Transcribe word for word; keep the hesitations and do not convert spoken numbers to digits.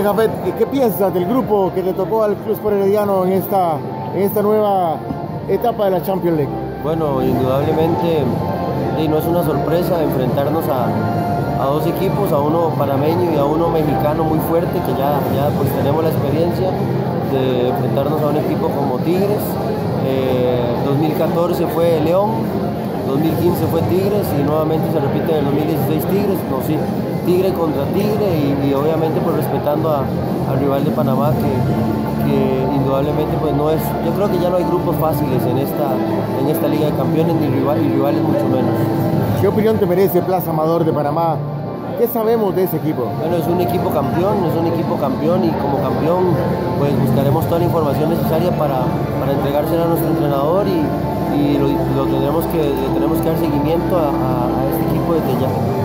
Bien, Jafet, ¿qué piensas del grupo que le tocó al Club Sport Herediano en esta, en esta nueva etapa de la Champions League? Bueno, indudablemente y no es una sorpresa enfrentarnos a, a dos equipos, a uno panameño y a uno mexicano muy fuerte, que ya, ya pues tenemos la experiencia de enfrentarnos a un equipo como Tigres. Eh, dos mil catorce fue León, dos mil quince fue Tigres y nuevamente se repite en el dos mil dieciséis Tigres. No, sí, Tigre contra Tigre y, y obviamente pues respetando a, al rival de Panamá que, que indudablemente pues no es, yo creo que ya no hay grupos fáciles en esta, en esta Liga de Campeones ni rival, y rivales mucho menos. ¿Qué opinión te merece Plaza Amador de Panamá? ¿Qué sabemos de ese equipo? Bueno, es un equipo campeón, es un equipo campeón y como campeón pues buscaremos toda la información necesaria para, para entregársela a nuestro entrenador y, y lo, lo tendremos que, tenemos que dar seguimiento a, a, a este equipo desde ya.